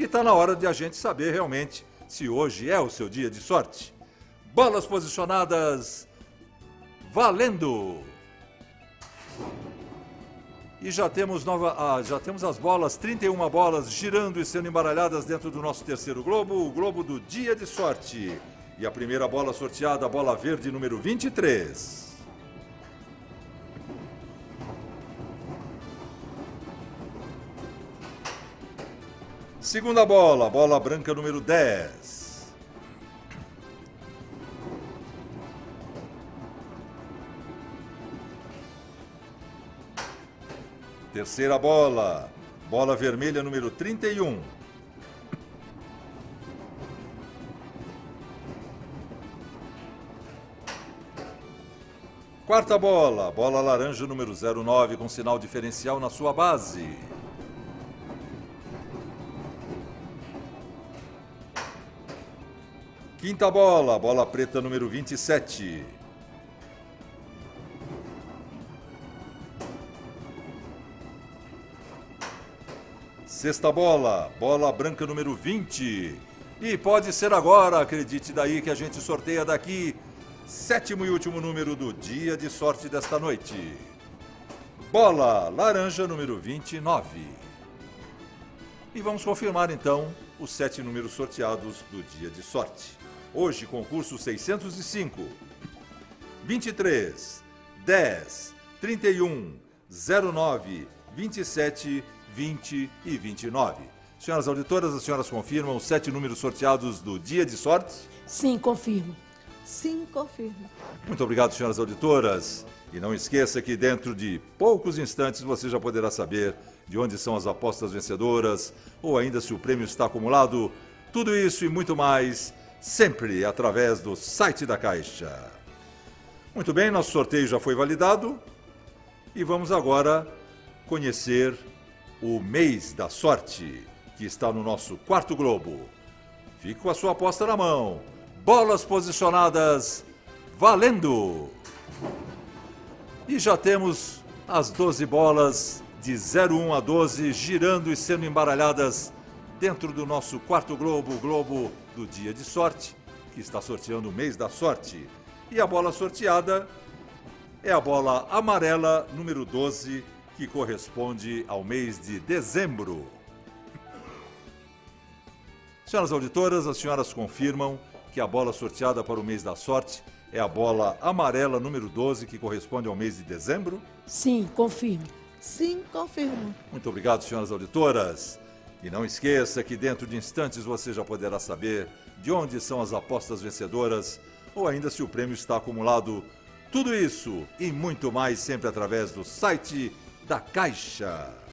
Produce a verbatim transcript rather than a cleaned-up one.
E está na hora de a gente saber realmente se hoje é o seu dia de sorte. Bolas posicionadas, valendo! E já temos, nova, ah, já temos as bolas, trinta e uma bolas girando e sendo embaralhadas dentro do nosso terceiro globo, o globo do dia de sorte. E a primeira bola sorteada, a bola verde número vinte e três. Segunda bola, bola branca número dez. Terceira bola, bola vermelha número trinta e um. Quarta bola, bola laranja número zero nove com sinal diferencial na sua base. Quinta bola, bola preta número vinte e sete. Sexta bola, bola branca número vinte. E pode ser agora, acredite daí que a gente sorteia daqui, sétimo e último número do dia de sorte desta noite. Bola laranja número vinte e nove. E vamos confirmar então os sete números sorteados do dia de sorte. Hoje, concurso seiscentos e cinco, vinte e três, dez, trinta e um, zero nove, vinte e sete, vinte e vinte e nove. Senhoras auditoras, as senhoras confirmam os sete números sorteados do dia de sorte? Sim, confirmo. Sim, confirmo. Muito obrigado, senhoras auditoras. E não esqueça que dentro de poucos instantes você já poderá saber de onde são as apostas vencedoras ou ainda se o prêmio está acumulado. Tudo isso e muito mais, sempre através do site da Caixa. Muito bem, nosso sorteio já foi validado e vamos agora conhecer o mês da sorte, que está no nosso quarto globo. Fique com a sua aposta na mão. Bolas posicionadas, valendo! E já temos as doze bolas de zero um a doze girando e sendo embaralhadas dentro do nosso quarto globo, o globo do dia de sorte, que está sorteando o mês da sorte. E a bola sorteada é a bola amarela número doze, que corresponde ao mês de dezembro. Senhoras auditoras, as senhoras confirmam que a bola sorteada para o mês da sorte é a bola amarela número doze, que corresponde ao mês de dezembro? Sim, confirmo. Sim, confirmo. Muito obrigado, senhoras auditoras. E não esqueça que dentro de instantes você já poderá saber de onde são as apostas vencedoras ou ainda se o prêmio está acumulado. Tudo isso e muito mais sempre através do site da Caixa.